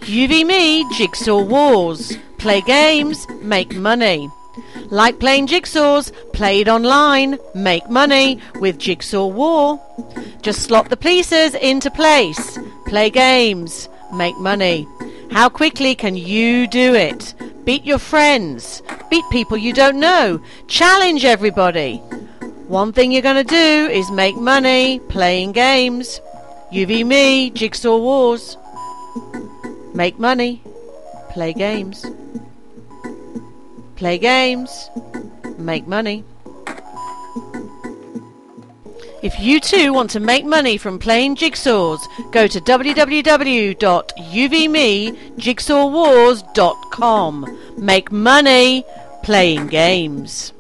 uVme Jigsaw Wars. Play games, make money. Like playing jigsaws, play it online, make money with Jigsaw War. Just slot the pieces into place. Play games, make money. How quickly can you do it? Beat your friends. Beat people you don't know. Challenge everybody. One thing you're going to do is make money playing games. uVme Jigsaw Wars. Make money. Play games. Play games. Make money. If you too want to make money from playing jigsaws, go to www.uVmejigsawwars.com. Make money playing games.